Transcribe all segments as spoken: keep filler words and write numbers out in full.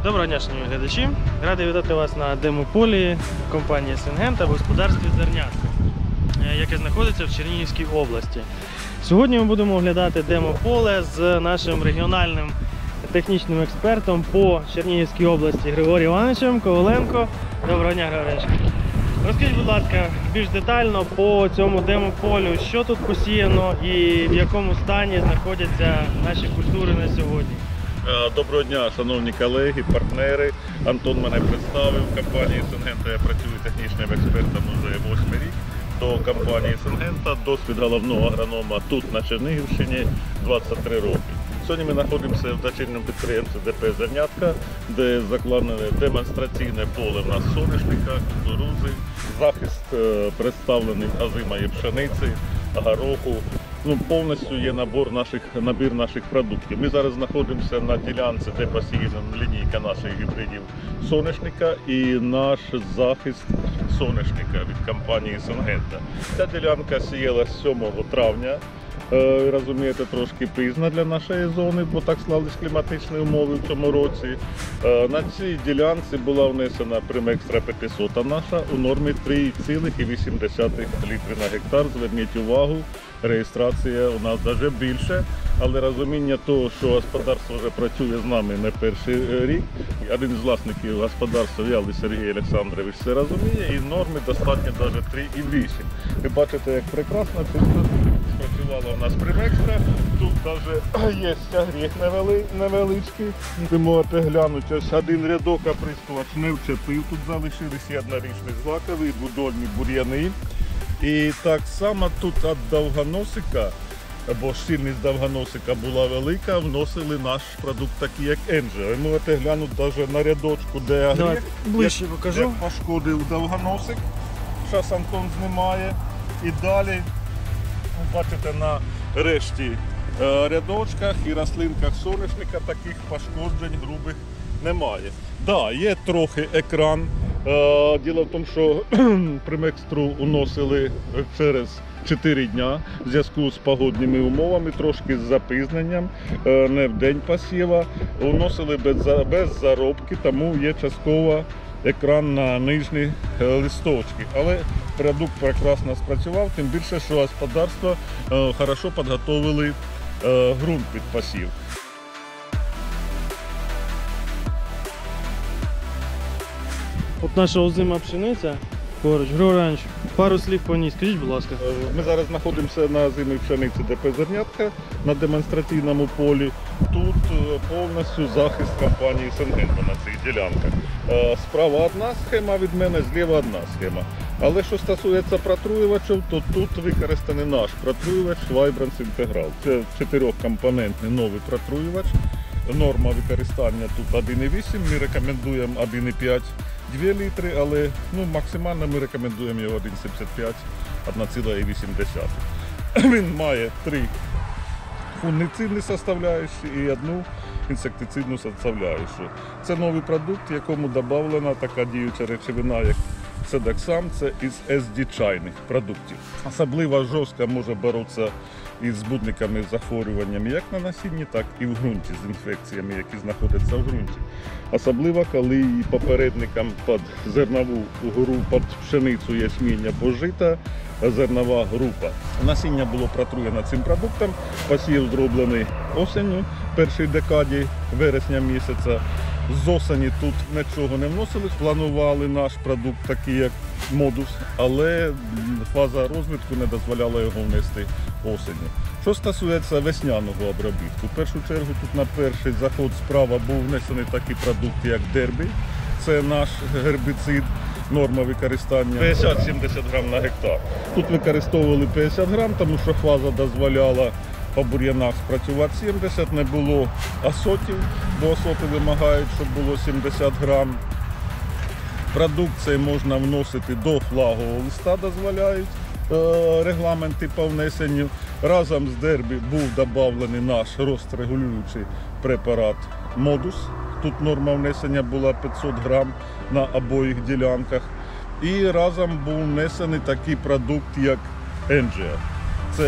Доброго дня, шановні глядачі! Радий вітати вас на демополі компанії Syngenta в господарстві зернятка, яке знаходиться в Чернігівській області. Сьогодні ми будемо оглядати демополе з нашим регіональним технічним експертом по Чернігівській області Григорієм Івановичем Коваленко. Доброго дня, Григорій. Розкажіть, будь ласка, більш детально по цьому демополю, що тут посіяно і в якому стані знаходяться наші культури на сьогодні. Доброго дня, шановні колеги, партнери. Антон мене представив. В компанії Syngenta я працюю технічним експертом вже восьмий рік. До компанії Syngenta досвід головного агронома тут, на Чернігівщині, двадцять три роки. Сьогодні ми знаходимося в дочірньому підприємстві Д П «Зернятка», де закладене демонстраційне поле в нас соняшника, кукурузи, захист представлений озимої пшениці, гороху. Ну, повністю є набор наших, набір наших продуктів. Ми зараз знаходимося на ділянці, де посіяна лінійка наших гібридів соняшника і наш захист соняшника від компанії Syngenta. Ця ділянка сіялась сьомого травня. Е, розумієте, трошки пізно для нашої зони, бо так склались кліматичні умови в цьому році. Е, на цій ділянці була внесена Примекстра п'ятисот наша у нормі три цілих вісім десятих літри на гектар. Зверніть увагу, реєстрація у нас навіть більше, але розуміння того, що господарство вже працює з нами не перший рік. Один з власників господарства, Ялий Сергій Олександрович, це розуміє, і норми достатньо навіть три і вісім. Ви бачите, як прекрасно тут спрацювала у нас Примекстра. Тут навіть є стягріх невеличкий. Ви можете глянути, ось один рядок оприскувач не вчепив, тут залишились однорічні злакові, двудольні бур'яни. І так само тут від довгоносика, бо щільність довгоносика була велика, вносили наш продукт такий, як Енджі. Ви можете глянути навіть на рядочку, де агріх, ближче покажу. Як пошкодив довгоносик. Зараз Антон знімає. І далі, бачите, на решті рядочках і рослинках соняшника таких пошкоджень грубих немає. Так, да, є трохи екран. Діло в тому, що Примекстру уносили через чотири дня в зв'язку з погодними умовами, трошки з запізненням, не в день посіва. Уносили без, без заробки, тому є частково екран на нижні листочки. Але продукт прекрасно спрацював, тим більше, що господарство хорошо підготовили ґрунт під посів. От наша озима пшениця, поруч. Григорій Іванович, пару слів по ній, скажіть, будь ласка. Ми зараз знаходимося на озимій пшениці Д П «Зернятка» на демонстраційному полі. Тут повністю захист компанії Syngenta на цих ділянках. Справа одна схема від мене, зліва одна схема. Але що стосується протруювачів, то тут використаний наш протруювач Vibrance Integral. Це чотирьохкомпонентний новий протруювач. Норма використання тут один і вісім, ми рекомендуємо один і п'ять два літри, але ну, максимально ми рекомендуємо його один цілих сімдесят п'ять - одна ціла вісім десятих. Він має три фунгіцидні составляючі і одну інсектицидну составляючу. Це новий продукт, в якому додана така діюча речовина, як Седоксам, це із ес ді чайних продуктів. Особливо жорстко може боротися із збудниками захворюваннями як на насінні, так і в ґрунті, з інфекціями, які знаходяться в ґрунті. Особливо, коли попередникам під зернову групу, під пшеницю, ячмінь або жита, зернова група. Насіння було протруєно цим продуктом, посів зроблений осінню, в першій декаді вересня місяця. З осені тут нічого не вносили, планували наш продукт такий, як модус, але фаза розвитку не дозволяла його внести осінню. Що стосується весняного обробітку, в першу чергу тут на перший заход справа був внесений такий продукт, як Дербі. Це наш гербіцид, норма використання п'ятдесят - сімдесят грам на гектар. Тут використовували п'ятдесят грам, тому що фаза дозволяла по бур'янах спрацювати сімдесят, не було асотів, бо асоти вимагають, щоб було сімдесят грам. Продукт цей можна вносити до флагового листа, дозволяють е, регламенти по внесенню. Разом з Дербі був додавлений наш рострегулюючий препарат Модус. Тут норма внесення була п'ятсот грам на обох ділянках. І разом був внесений такий продукт, як Енджі. Це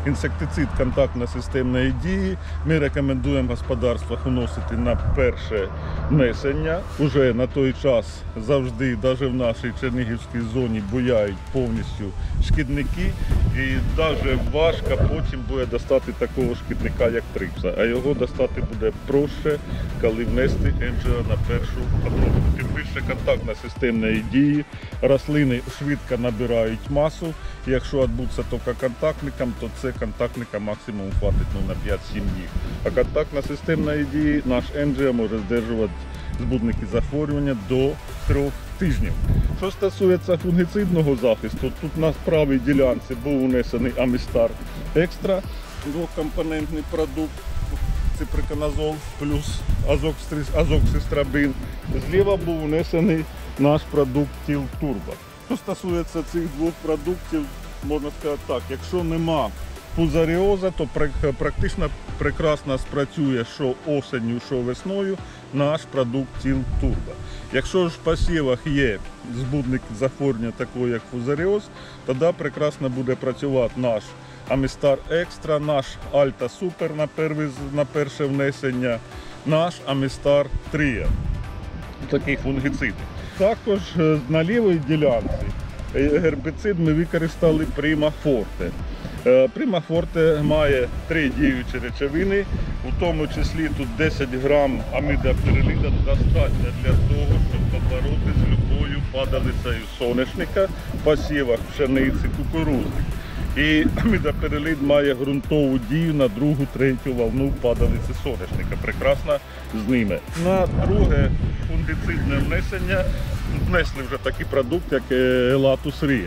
інсектицид контактно-системної дії. Ми рекомендуємо в господарствах вносити на перше внесення. Уже на той час завжди, навіть в нашій Чернігівській зоні, буяють повністю шкідники. І навіть важко потім буде достати такого шкідника, як трипса. А його достати буде проще, коли внести енджіо на першу обробку. Тим більше контактно-системної дії. Рослини швидко набирають масу. Якщо відбутися тільки контактником, то це контактника максимум хватить ну, на п'ять-сім днів. А контактно-системної дії наш енджіо може здержувати збудники захворювання до трьох тижнів. Що стосується фунгіцидного захисту, тут на правій ділянці був внесений Амістар Екстра, двокомпонентний продукт, циприконазол плюс азоксистрабин. Зліва був внесений наш продукт Тіл Турбо. Що стосується цих двох продуктів, можна сказати так, якщо нема фузаріоза, то практично прекрасно спрацює що осенню, що весною наш продукт Тіл Турбо. Якщо ж в посівах є збудник захворювання такого, як фузаріоз, тоді прекрасно буде працювати наш Амістар Екстра, наш Альта Супер на, перві, на перше внесення, наш Амістар Трія. Такий фунгіцид. Також на лівій ділянці гербіцид ми використали Prima Forte. Prima Forte має три діючі речовини, у тому числі тут десять грам амідоптереліда достатньо для того, щоб побороти з любою падалицею соняшника в посівах пшениці, кукурудзи. І амідоперелід має ґрунтову дію на другу, третю волну падалиці соняшника. Прекрасно з ними. На друге фунгіцидне внесення внесли вже такий продукт, як Елатус Рія.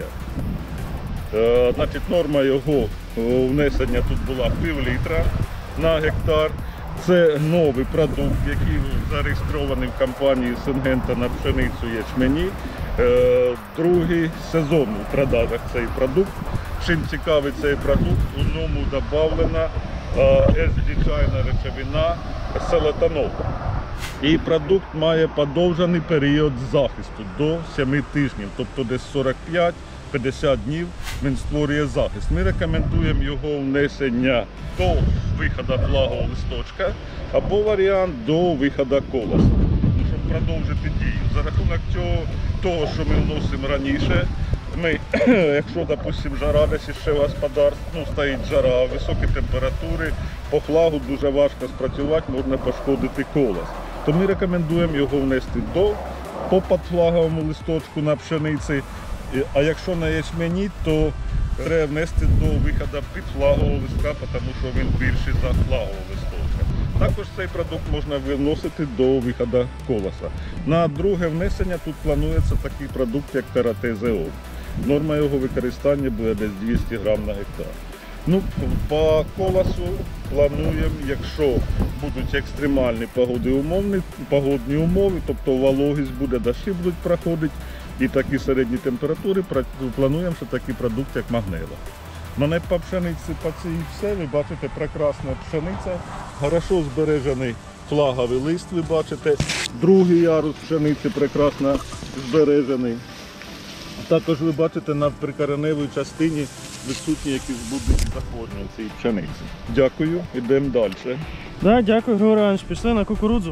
Е, значить, норма його внесення тут була пів літра на гектар. Це новий продукт, який зареєстрований в компанії Сингента на пшеницю ячмені. Е, другий сезон у продажах цей продукт. Чим цікавий цей продукт, у ньому додавлена ес-дічайна речовина селатанол. І продукт має подовжений період захисту до семи тижнів, тобто десь сорок п'ять - п'ятдесят днів він створює захист. Ми рекомендуємо його внесення до виходу флагового листочка або варіант до виходу колоса, щоб продовжити дію. За рахунок цього, того, що ми вносимо раніше, ми, якщо, допустим, жара десь ще в господарстві, ну, стоїть жара, високі температури, по флагу дуже важко спрацювати, можна пошкодити колос. То ми рекомендуємо його внести до, по подфлаговому листочку на пшениці, а якщо на ячмені, то треба внести до виходу підфлагового листка, тому що він більший за флагового листочка. Також цей продукт можна виносити до виходу колоса. На друге внесення тут планується такий продукт, як Тератезеол. Норма його використання буде десь двісті грам на гектар. Ну, по колосу плануємо, якщо будуть екстремальні погодні умови, погодні умови, тобто вологість буде, дощі будуть проходити і такі середні температури, плануємо, що такий продукт, як Магнела. Мене по пшениці, по цій все, ви бачите, прекрасна пшениця, хорошо збережений флаговий лист, ви бачите, другий ярус пшениці прекрасно збережений. Також ви бачите, на прикореневій частині відсутні якісь збудники захворювання цієї пшениці. Дякую, йдемо далі. Да, дякую, Григорій Іванович. Пішли на кукурудзу.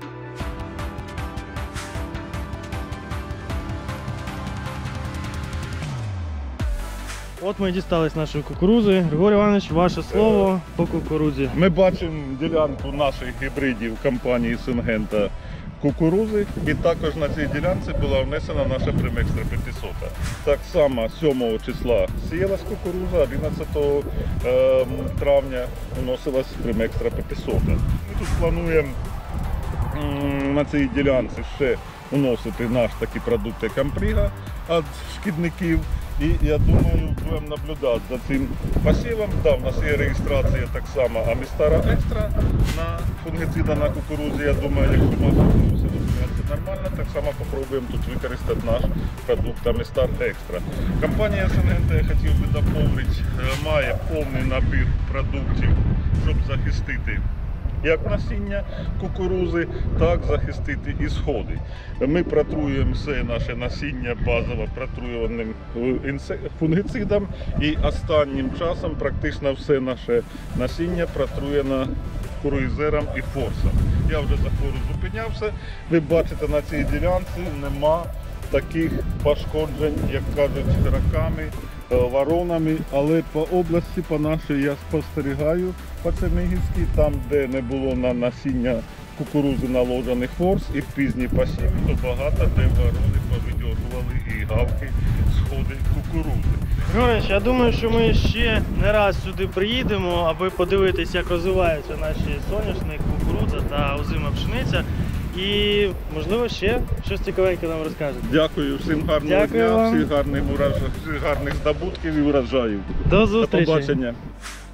От ми і дістались нашої кукурудзи. Григорій Іванович, ваше слово по кукурудзі. Ми бачимо ділянку наших гібридів компанії Сингента кукурузи, і також на цій ділянці була внесена наша Примекстра п'ятсот. Так само сьомого числа сіялась кукуруза, одинадцятого травня вносилась Примекстра п'ятсот. Ми тут плануємо на цій ділянці ще вносити наш такий продукт, як Ампріга від шкідників. І я думаю, будемо наблюдати за цим посівом. Да, у нас є реєстрація так само Амістара Екстра на фунгіцида на кукурудзі. Я думаю, якщо ми все розуміється нормально, так само спробуємо тут використати наш продукт Амістар Екстра. Компанія Сингента, я хотів би доповнити, має повний набір продуктів, щоб захистити як насіння кукурузи, так захистити і сходи. Ми протруємо все наше насіння базово протруюваним інсе- фунгицидом, і останнім часом практично все наше насіння протруєно круїзером і форсом. Я вже за фору зупинявся. Ви бачите, на цій ділянці нема таких пошкоджень, як кажуть, раками, е, воронами, але по області, по нашій, я спостерігаю по Чернігівській, там, де не було на насіння кукурузи наложених форс і в пізній посіві, то багато де ворони повидьоргували і гавки сходи кукурузи. Григорій, я думаю, що ми ще не раз сюди приїдемо, аби подивитися, як розвиваються наші соняшник, кукурудза та озима пшениця. І, можливо, ще щось цікавеньке нам розкажете. Дякую, всім гарного Дякую дня, вам. всіх гарних, урожа... всіх гарних здобутків і урожаїв. До До зустрічі! побачення.